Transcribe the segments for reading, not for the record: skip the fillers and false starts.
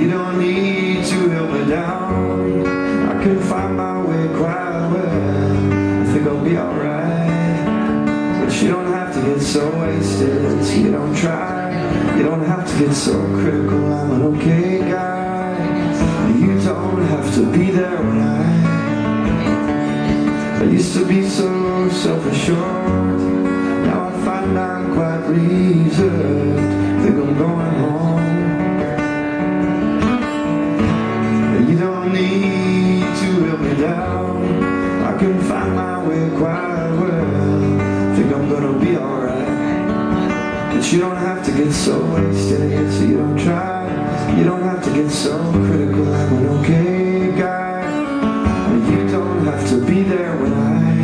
You don't need to help me down. I can find my way quite well. I think I'll be alright. But you don't have to get so wasted, so you don't try. You don't have to get so critical. I'm an okay guy. You don't have to be there when I used to be so self-assured. Now I find I'm quite reserved. Think I'm going home. You don't need to help me down. I can find my way quite well. Think I'm gonna be alright. But you don't have to get so wasted, so you don't try. You don't have to get so critical. I'm an okay guy. You don't have to be there when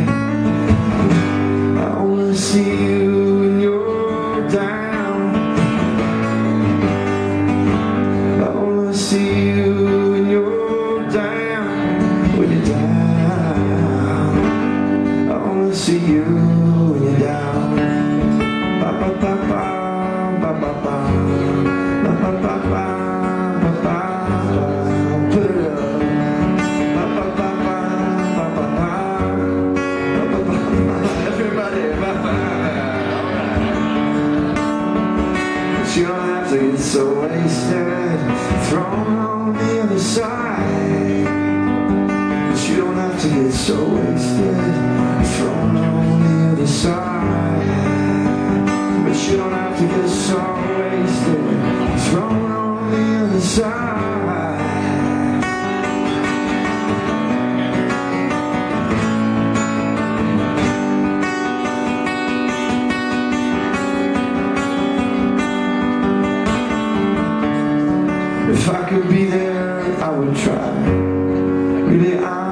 I only see you when you're down. I only see you when you're down. When you're down, I only see you when you're down. Ba ba ba ba ba ba ba ba ba ba ba. Put it up. Ba ba ba ba ba ba ba. Everybody, ba ba. But you don't have to get so wasted, thrown on the other side. But you don't have to get so wasted, thrown on the other side. But you don't have to get so wasted, thrown on the other side. If I could be there, I would try. Really,